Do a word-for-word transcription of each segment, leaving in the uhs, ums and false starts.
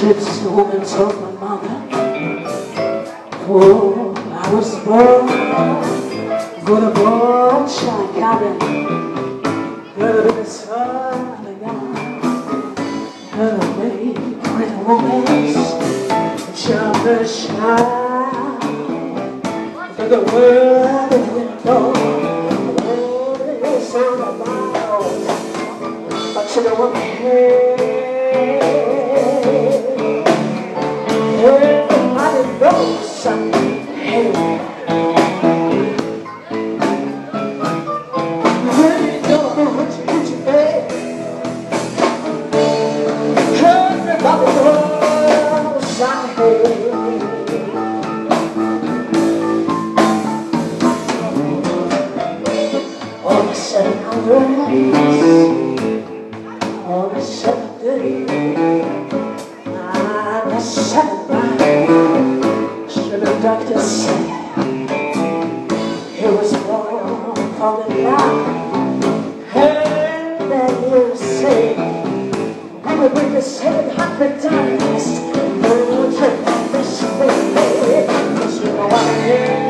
gypsy woman told my mother, oh, I was born for the board shine cabin, good in the sun and God, her made pretty romance, jump the shine, to the world and window, the world is on the miles, but to the woman here. Everybody knows something. Hey, really don't know what you what you pay. Everybody knows something. On the seven hundreds, on the seven days. Should the doctor say he was born for the life? And then you say we would bring the seven hundred dollars. No trip on this way, cause you know I'm here.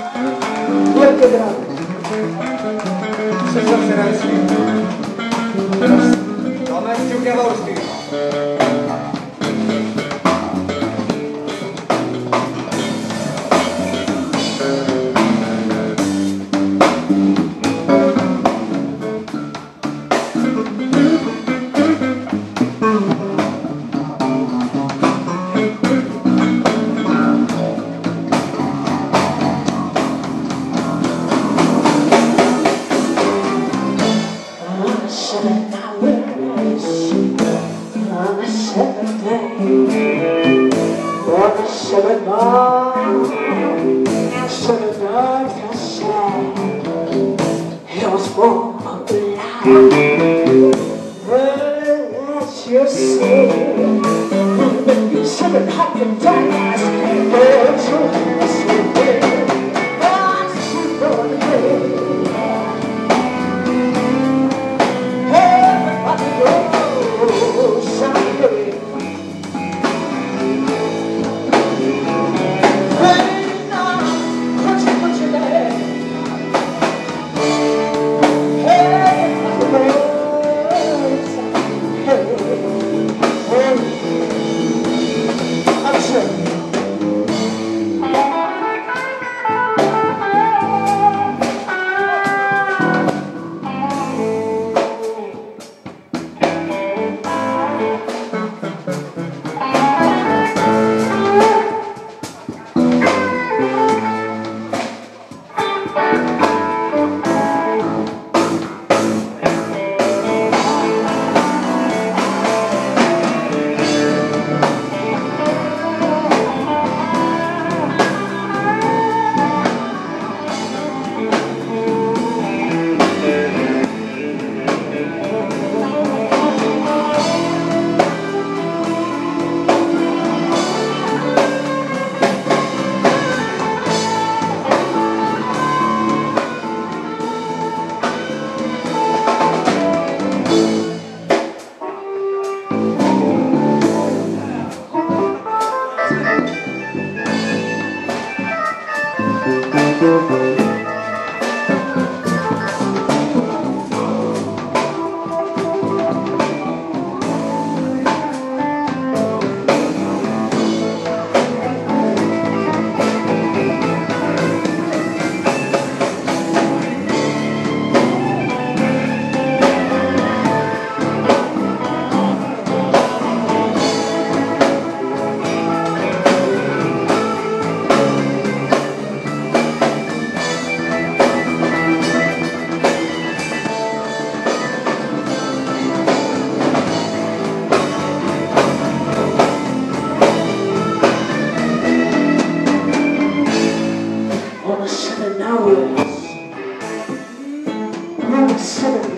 Sensacional, sí. Maggio Chiavoschi. Seven miles, seven nights I sang. It was full of light. As you see, when you seven hundred dollars, there's your answer. That's your name. Everybody knows someday. Seven hours, seven